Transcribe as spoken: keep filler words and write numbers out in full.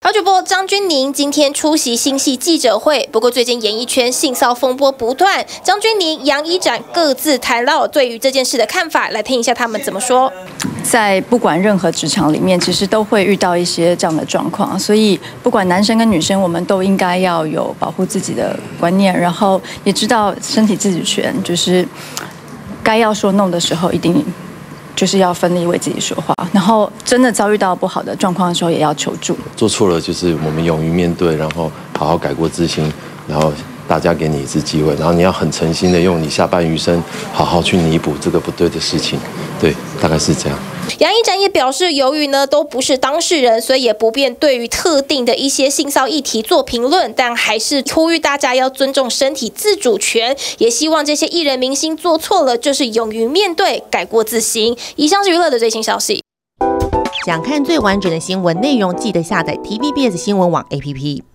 好主播张钧甯今天出席新戏记者会，不过最近演艺圈性骚风波不断，张钧甯、杨一展各自谈到对于这件事的看法，来听一下他们怎么说。 在不管任何职场里面，其实都会遇到一些这样的状况，所以不管男生跟女生，我们都应该要有保护自己的观念，然后也知道身体自主权，就是该要说 no 的时候，一定就是要奋力为自己说话，然后真的遭遇到不好的状况的时候，也要求助。 做错了就是我们勇于面对，然后好好改过自新，然后大家给你一次机会，然后你要很诚心的用你下半余生好好去弥补这个不对的事情。对，大概是这样。 杨一展也表示，由于呢都不是当事人，所以也不便对于特定的一些性骚议题做评论，但还是呼吁大家要尊重身体自主权，也希望这些艺人明星做错了就是勇于面对，改过自新。以上是娱乐的最新消息。 想看最完整的新闻内容，记得下载 T V B S 新闻网 A P P。